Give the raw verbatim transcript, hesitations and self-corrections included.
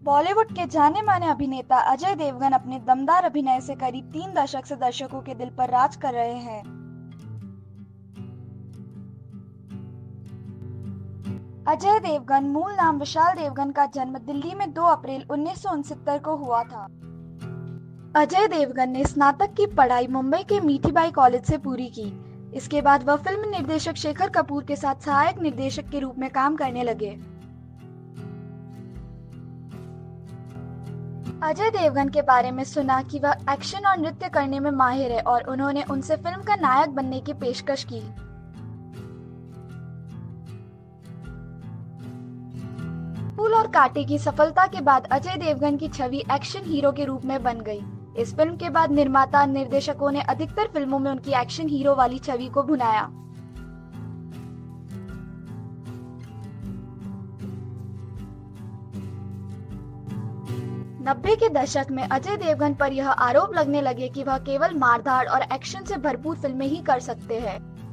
बॉलीवुड के जाने माने अभिनेता अजय देवगन अपने दमदार अभिनय से करीब तीन दशक से दर्शकों के दिल पर राज कर रहे हैं। अजय देवगन मूल नाम विशाल देवगन का जन्म दिल्ली में दो अप्रैल उन्नीस सौ उनसत्तर को हुआ था। अजय देवगन ने स्नातक की पढ़ाई मुंबई के मीठीबाई कॉलेज से पूरी की। इसके बाद वह फिल्म निर्देशक शेखर कपूर के साथ सहायक निर्देशक के रूप में काम करने लगे। अजय देवगन के बारे में सुना कि वह एक्शन और नृत्य करने में माहिर है और उन्होंने उनसे फिल्म का नायक बनने की पेशकश की। फूल और कांटे की सफलता के बाद अजय देवगन की छवि एक्शन हीरो के रूप में बन गई। इस फिल्म के बाद निर्माता निर्देशकों ने अधिकतर फिल्मों में उनकी एक्शन हीरो वाली छवि को भुनाया। नब्बे के दशक में अजय देवगन पर यह आरोप लगने लगे कि वह केवल मारधाड़ और एक्शन से भरपूर फिल्में ही कर सकते हैं।